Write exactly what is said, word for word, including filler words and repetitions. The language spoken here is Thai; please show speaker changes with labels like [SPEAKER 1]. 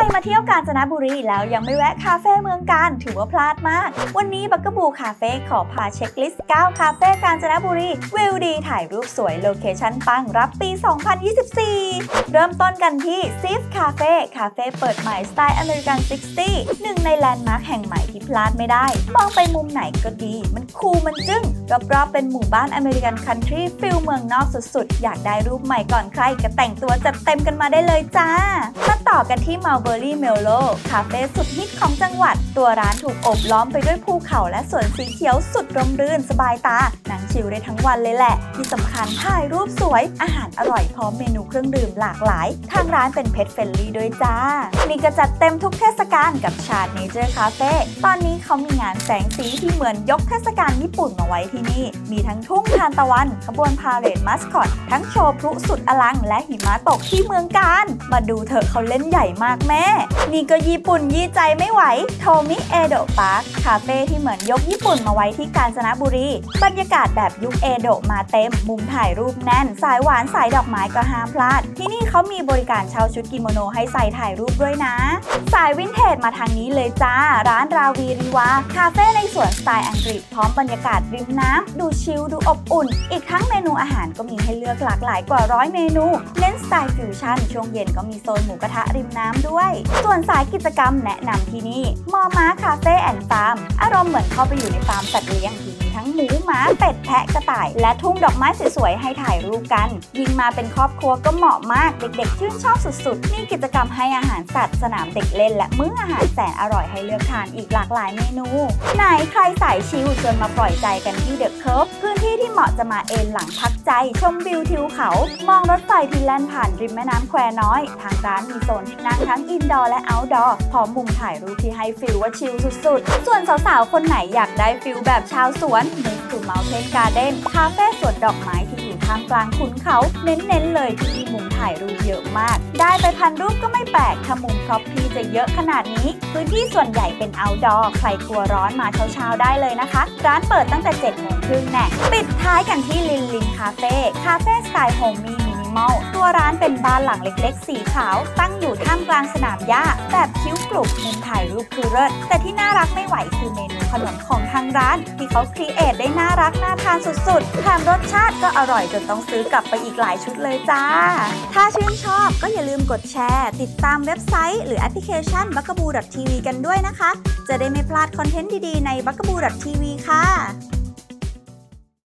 [SPEAKER 1] มาเที่ยวกาญจนบุรีแล้วยังไม่แวะคาเฟ่เมืองกาญถือว่าพลาดมากวันนี้บักกะบูคาเฟ่ขอพาเช็คลิสต์เก้าคาเฟ่กาญจนบุรีวิวดีถ่ายรูปสวยโลเคชั่นปังรับปี สองพันยี่สิบสี่ เริ่มต้นกันที่ซีฟคาเฟ่คาเฟ่เปิดใหม่สไตล์อเมริกัน ซิกตี้ หนึ่งในแลนด์มาร์คแห่งใหม่ที่พลาดไม่ได้มองไปมุมไหนก็ดีมันคูลมันจึ้งรอบๆเป็นหมู่บ้านอเมริกันคันทรีฟิลเมืองนอกสุดๆอยากได้รูปใหม่ก่อนใครก็แต่งตัวจัดเต็มกันมาได้เลยจ้ามาต่อกันที่ Mulberry Mellow คาเฟ่สุดฮิตของจังหวัดตัวร้านถูกโอบล้อมไปด้วยภูเขาและสวนสีเขียวสุดร่มรื่นสบายตานั่งชิลได้ทั้งวันเลยแหละที่สำคัญถ่ายรูปสวยอาหารอร่อยพร้อมเมนูเครื่องดื่มหลากหลายทางร้านเป็นเพจเฟรนลี่ด้วยจ้านี่ก็จัดเต็มทุกเทศกาลกับชาดเนเจอร์คาเฟ่ตอนนี้เขามีงานแสงสีที่เหมือนยกเทศกาลญี่ปุ่นมาไว้ที่นี่มีทั้งทุ่งทานตะวันขบวนพาเหรดมัสคอตทั้งโชว์พลุสุดอลังและหิมะตกที่เมืองกาญมาดูเถอะเขาเล่นใหญ่มากแม่นี่ก็ญี่ปุ่นยี่ใจไม่ไหวโทมิเอโดะพาร์คคาเฟ่ที่เหมือนยกญี่ปุ่นมาไว้ที่กาญจนบุรีบรรยากาศแบบยุคเอโดะมาเต็มมุมถ่ายรูปแน่นสายหวานสายดอกไม้ก็ห้ามพลาดที่นี่เขามีบริการเช่าชุดกิโมโนให้ใส่ถ่ายรูปด้วยนะสายวินเทจมาทางนี้เลยจ้าร้านราวีรีวาคาเฟ่ในสวนสไตล์อังกฤษพร้อมบรรยากาศริมน้ำดูชิลดูอบอุ่นอีกทั้งเมนูอาหารก็มีให้เลือกหลากหลายกว่าร้อยเมนูเน้นสไตล์ฟิวชั่นช่วงเย็นก็มีโซนหมูกระทะริมน้ำด้วยส่วนสายกิจกรรมแนะนำที่นี่มอม้าคาเฟ่แอนด์ฟาร์มอารมณ์เหมือนเข้าไปอยู่ในฟาร์มสัตว์เลี้ยงที่มีทั้งหมูม้าเป็ดแพะกระต่ายและทุ่งดอกไม้สวยๆให้ถ่ายรูปกันยิ่งมาเป็นครอบครัวก็เหมาะมากเด็กๆชื่นชอบสุดๆมีกิจกรรมให้อาหารสัตว์สนามเด็กเล่นและมื้ออาหารแสนอร่อยให้เลือกทานอีกหลากหลายเมนูไหนใครสายชิลชวนมาปล่อยใจกันที่เดอะเคิร์ฟพื้นที่ที่เหมาะจะมาเอนหลังพักใจชมวิวทิวเขามองรถไฟที่แล่นผ่านริมแม่น้ำแควน้อยทางร้านมีโซนที่นั่งทั้งอินดอร์และเอาท์ดอร์พร้อมมุมถ่ายรูปที่ให้ฟิลว่าชิลสุดๆส่วนสาวๆคนไหนอยากได้ฟิลแบบชาวสวนนึกถึง Mountain Garden คาเฟ่สวนดอกไม้ที่อยู่ท่ามกลางขุนเขาเน้นๆเลยที่มีมุมถ่ายรูปเยอะมากได้ไปพันรูปก็ไม่แปลกถ้ามุมพร็อพที่จะเยอะขนาดนี้พื้นที่ส่วนใหญ่เป็นเอาท์ดอร์ใครกลัวร้อนมาเช้าๆได้เลยนะคะร้านเปิดตั้งแต่เจ็ดโมงครึ่งแน่ปิดท้ายกันที่ลินลินคาเฟ่คาเฟ่สไตล์โฮมมี่มินิมอลตัวร้านเป็นบ้านหลังเล็กๆสีขาวตั้งอยู่ท่ามกลางสนามหญ้าแบบคิ้วกรุบมุมถ่ายรูปคือเลิศแต่ที่น่ารักไม่ไหวคือเมนูขนมของทางร้านที่เขาครีเอทได้น่ารักน่าทานสุดๆแถมรสชาติก็อร่อยจนต้องซื้อกลับไปอีกหลายชุดเลยจ้าถ้าชื่นชอบก็อย่าลืมกดแชร์ติดตามเว็บไซต์หรือแอปพลิเคชัน บักกะบู ดอท ที วี กันด้วยนะคะจะได้ไม่พลาดคอนเทนต์ดีๆใน บักกะบู ดอท ที วี ค่ะ